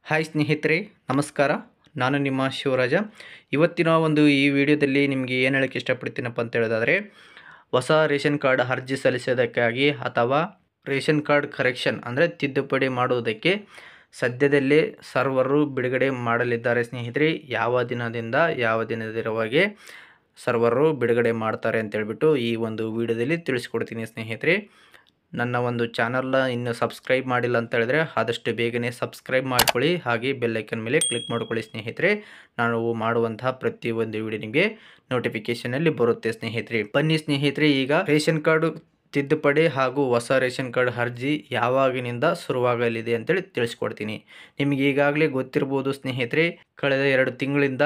Hi ಸ್ನೇಹಿತರೆ, ನಮಸ್ಕಾರ. ನಾನು ನಿಮ್ಮ ಶಿವರಾಜ. ಇವತ್ತಿನ ಈ ವಿಡಿಯೋದಲ್ಲಿ ನಿಮಗೆ ಏನು ಹೇಳೋಕ್ಕೆ ಇಷ್ಟಪಡ್ತೀನಪ್ಪ ಅಂತ ಹೇಳೋದಾದರೆ, ಹೊಸ ರೇಷನ್ ಕಾರ್ಡ್ ಅರ್ಜಿ ಸಲ್ಲಿಸೋದಕ್ಕಾಗಿ ಅಥವಾ ರೇಷನ್ ಕಾರ್ಡ್ ಕರೆಕ್ಷನ್ ಅಂದರೆ ತಿದ್ದುಪಡಿ ಮಾಡುವುದಕ್ಕೆ ಸದ್ಯದಲ್ಲೇ ಸರ್ವರು ಬಿಡುಗಡೆ ಮಾಡಲಿದ್ದಾರೆ ಸ್ನೇಹಿತರೆ. ಯಾವ ದಿನದಿಂದ ಯಾವ ದಿನದವರೆಗೆ ಸರ್ವರು ಬಿಡುಗಡೆ ಮಾಡ್ತಾರೆ ಅಂತೇಳ್ಬಿಟ್ಟು ಈ ವಿಡಿಯೋದಲ್ಲಿ ತಿಳಿಸ್ಕೊಡ್ತೀನಿ ಸ್ನೇಹಿತರೆ. ನನ್ನ ಚಾನಲ್ನ ಇನ್ನೂ ಸಬ್ಸ್ಕ್ರೈಬ್ ಮಾಡಿಲ್ಲ ಅಂತ ಹೇಳಿದ್ರೆ ಆದಷ್ಟು ಬೇಗನೆ ಸಬ್ಸ್ಕ್ರೈಬ್ ಮಾಡ್ಕೊಳ್ಳಿ, ಹಾಗೆ ಬೆಲ್ಲೈಕನ್ ಮೇಲೆ ಕ್ಲಿಕ್ ಮಾಡ್ಕೊಳ್ಳಿ ಸ್ನೇಹಿತರೆ. ನಾನು ಮಾಡುವಂತಹ ಪ್ರತಿಯೊಂದು ವಿಡಿಯೋ ನಿಮಗೆ ನೋಟಿಫಿಕೇಷನಲ್ಲಿ ಬರುತ್ತೆ ಸ್ನೇಹಿತರೆ. ಬನ್ನಿ ಸ್ನೇಹಿತರೆ, ಈಗ ರೇಷನ್ ಕಾರ್ಡ್ ತಿದ್ದುಪಡಿ ಹಾಗೂ ಹೊಸ ರೇಷನ್ ಕಾರ್ಡ್ ಅರ್ಜಿ ಯಾವಾಗಿನಿಂದ ಶುರುವಾಗಲಿದೆ ಅಂತೇಳಿ ತಿಳಿಸ್ಕೊಡ್ತೀನಿ. ನಿಮಗೆ ಈಗಾಗಲೇ ಗೊತ್ತಿರ್ಬೋದು ಸ್ನೇಹಿತರೆ, ಕಳೆದ 2 ತಿಂಗಳಿಂದ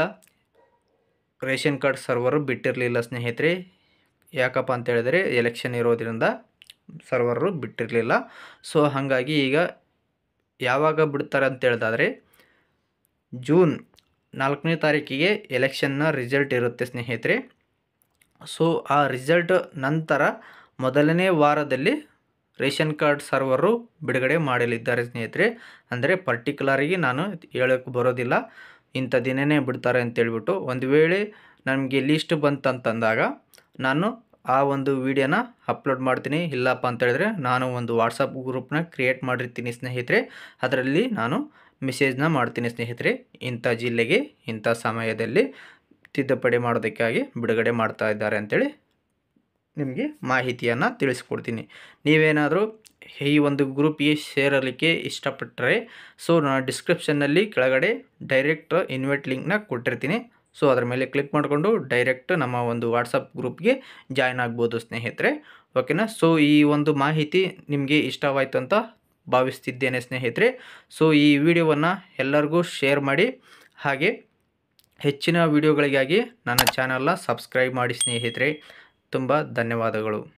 ರೇಷನ್ ಕಾರ್ಡ್ ಸರ್ವರು ಬಿಟ್ಟಿರಲಿಲ್ಲ ಸ್ನೇಹಿತರೆ. ಯಾಕಪ್ಪ ಅಂತ ಹೇಳಿದ್ರೆ ಎಲೆಕ್ಷನ್ ಇರೋದ್ರಿಂದ ಸರ್ವರು ಬಿಟ್ಟಿರಲಿಲ್ಲ. ಸೊ ಹಾಗಾಗಿ ಈಗ ಯಾವಾಗ ಬಿಡ್ತಾರೆ ಅಂತ ಹೇಳಿದಾದರೆ, ಜೂನ್ 4ನೇ ತಾರೀಕಿಗೆ ಎಲೆಕ್ಷನ್ನ ರಿಸಲ್ಟ್ ಇರುತ್ತೆ ಸ್ನೇಹಿತರೆ. ಸೊ ಆ ರಿಸಲ್ಟ್ ನಂತರ ಮೊದಲನೇ ವಾರದಲ್ಲಿ ರೇಷನ್ ಕಾರ್ಡ್ ಸರ್ವರು ಬಿಡುಗಡೆ ಮಾಡಲಿದ್ದಾರೆ ಸ್ನೇಹಿತರೆ. ಅಂದರೆ ಪರ್ಟಿಕ್ಯುಲರಾಗಿ ನಾನು ಹೇಳೋಕ್ಕೆ ಬರೋದಿಲ್ಲ, ಇಂಥ ದಿನವೇ ಬಿಡ್ತಾರೆ ಅಂತೇಳ್ಬಿಟ್ಟು. ಒಂದು ವೇಳೆ ನಮಗೆ ಲೀಸ್ಟ್ ಬಂತಂತಂದಾಗ ನಾನು ಆ ವಿಡಿಯೋನ ಅಪ್ಲೋಡ್ ಮಾಡ್ತೀನಿ. ಇಲ್ಲಪ್ಪ ಅಂತ ಹೇಳಿದ್ರೆ ನಾನು ವಾಟ್ಸಪ್ ಗ್ರೂಪ್ನ ಕ್ರಿಯೇಟ್ ಮಾಡಿರ್ತೀನಿ ಸ್ನೇಹಿತರೆ. ಅದರಲ್ಲಿ ನಾನು ಮೆಸೇಜ್ನ ಮಾಡ್ತೀನಿ ಸ್ನೇಹಿತರೆ, ಇಂಥ ಜಿಲ್ಲೆಗೆ ಇಂಥ ಸಮಯದಲ್ಲಿ ತಿದ್ದುಪಡಿ ಮಾಡೋದಕ್ಕಾಗಿ ಬಿಡುಗಡೆ ಮಾಡ್ತಾ ಇದ್ದಾರೆ ಅಂಥೇಳಿ ನಿಮಗೆ ಮಾಹಿತಿಯನ್ನು ತಿಳಿಸ್ಕೊಡ್ತೀನಿ. ನೀವೇನಾದರೂ ಈ ಗ್ರೂಪಿಗೆ ಸೇರಲಿಕ್ಕೆ ಇಷ್ಟಪಟ್ಟರೆ, ಸೊ ನಾನು ಡಿಸ್ಕ್ರಿಪ್ಷನ್ನಲ್ಲಿ ಕೆಳಗಡೆ ಡೈರೆಕ್ಟ್ ಇನ್ವೈಟ್ ಲಿಂಕ್ನ ಕೊಟ್ಟಿರ್ತೀನಿ. ಸೊ ಅದರ ಮೇಲೆ ಕ್ಲಿಕ್ ಮಾಡಿಕೊಂಡು ಡೈರೆಕ್ಟ್ ನಮ್ಮ ವಾಟ್ಸಪ್ ಗ್ರೂಪ್ಗೆ ಜಾಯ್ನ್ ಆಗ್ಬೋದು ಸ್ನೇಹಿತರೆ. ಓಕೆನಾ? ಸೊ ಈ ಮಾಹಿತಿ ನಿಮಗೆ ಇಷ್ಟವಾಯಿತು ಅಂತ ಭಾವಿಸ್ತಿದ್ದೇನೆ ಸ್ನೇಹಿತರೆ. ಸೊ ಈ ವಿಡಿಯೋವನ್ನು ಎಲ್ಲರಿಗೂ ಶೇರ್ ಮಾಡಿ, ಹಾಗೆ ಹೆಚ್ಚಿನ ವಿಡಿಯೋಗಳಿಗಾಗಿ ನನ್ನ ಚಾನಲ್ನ ಸಬ್ಸ್ಕ್ರೈಬ್ ಮಾಡಿ ಸ್ನೇಹಿತರೆ. ತುಂಬ ಧನ್ಯವಾದಗಳು.